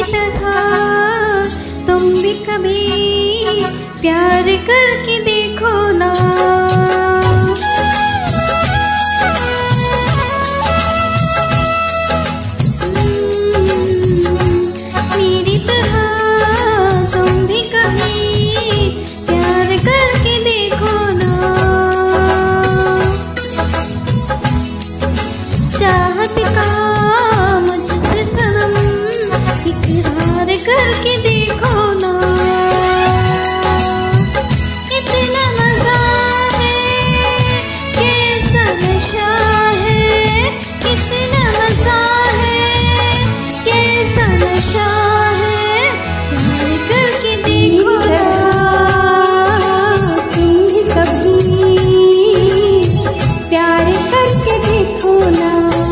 तरह तुम भी कभी प्यार करके देखो ना। मेरी तरह तुम भी कभी प्यार करके देखो ना। चाहत का मुझसे सनम इकरार करके देखो ना। इतना मजा है, कैसा नशा है, कितना मजा है, कैसा नशा है, प्यार करके देखो ना। तुम भी कभी प्यार करके देखो ना।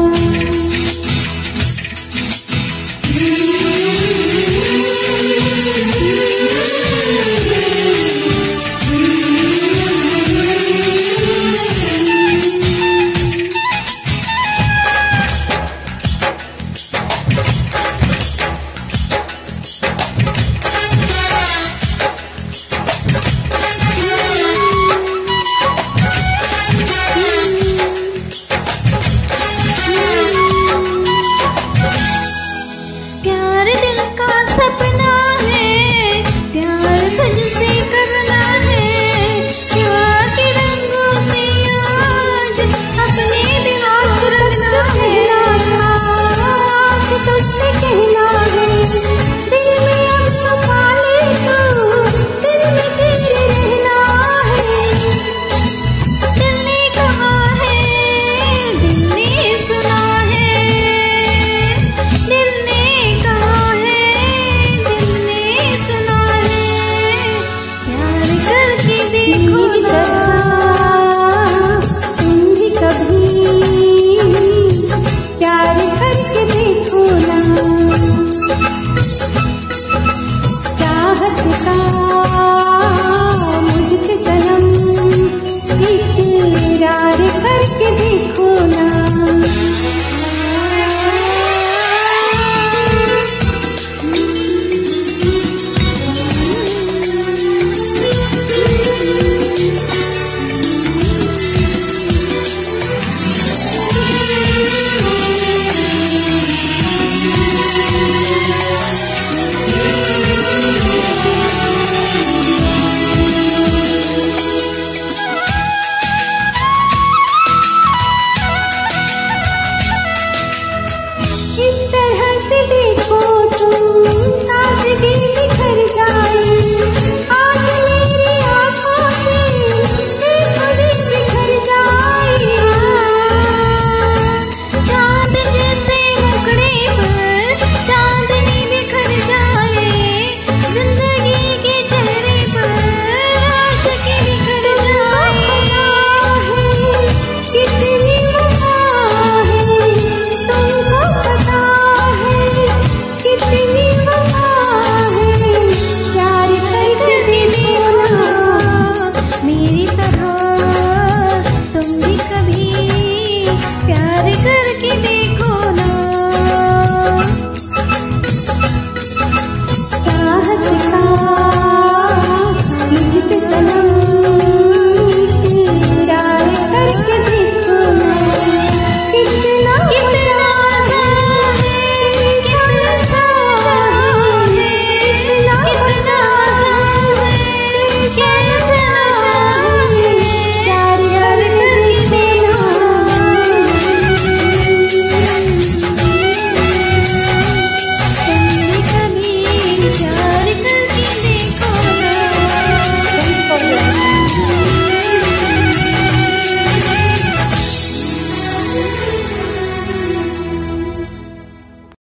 प्यार दिल का सपना है, प्यार तुझसे करना है। प्यार के रंगों से आज अपने दिल को रंगना है। आज तुझसे कहना है, दिल में अब छुपा ले तो दिल में तेरे रहना है। दिल ने कहा है, दिल ने सुना है, दिल ने कहा है, दिल ने सुना है, प्यार करके